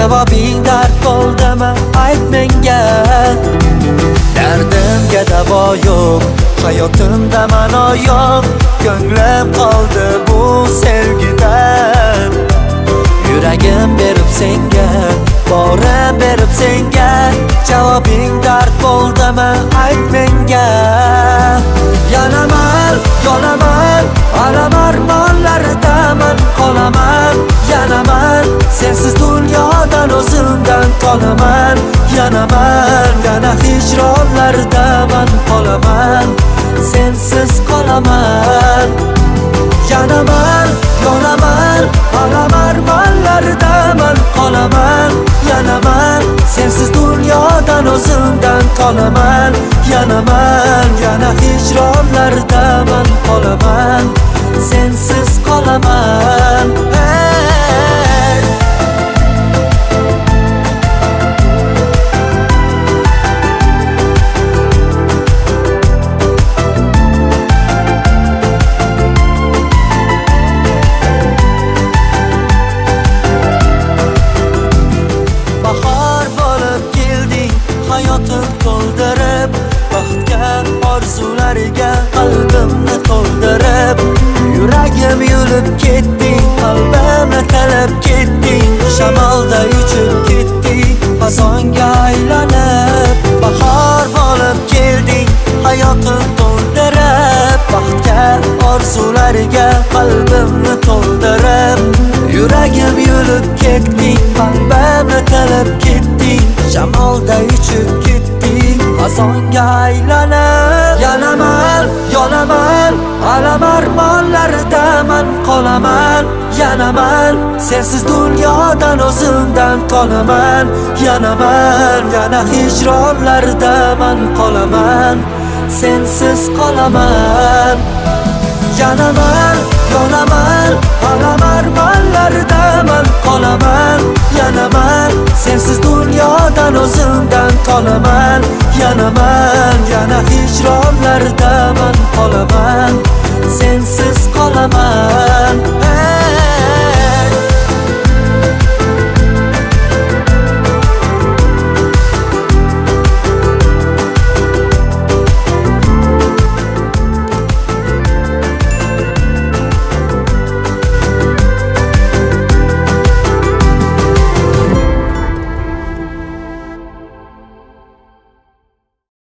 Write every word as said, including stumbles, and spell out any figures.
Javobing dard bo'ldimi ayt menga. Dardimga davo yo'q, hayotimda ma'no yo'q. Ko'nglim qoldi bu sevgidan. Yuragim berib senga, borim berib senga. Javobing dard bo'ldimi ayt menga. Yanaman, yonaman, alam armonlaridaman qolaman. Yanaman, sensiz dunyodan o'zimdan qolaman. Yanaman, yana hijronlaridaman qolaman. Sensiz qolaman. Yanaman, yonaman, alam armonlaridaman qolaman. Yanaman, sensiz dunyodan o'zimdan qolaman. Yanaman, yana hijronlaridaman qolaman. Sensiz qolaman. Hey. Bahor bo'lib kelding, hayotim to'ldirib, baxtga orzulariga qalbimni to'ldirib. Yuragim yulib ketding, qalbimni talab ketding. Shamolda uchib ketding, fasonga aylanib. Bahor bo'lib kelding, hayotim to'ldirib, baxtga orzulariga qalbimni to'ldirib. Yuragim yulib ketding, qalbimni talab ketding. Shamolda uchib ketding, fasonga aylanib. Yanaman, yonaman, alam armonlaridaman qolaman. Yanaman, sensiz dunyodan o'zimdan qolaman. Yanaman, yana hijronlaridaman qolaman. Sensiz qolaman. Yanaman, yonaman, alam armonlaridaman qolaman. Yanaman, sensiz dunyodan o'zimdan qolaman. Yanaman, yana hijronlaridaman qolaman. Sensiz qolaman. Hey.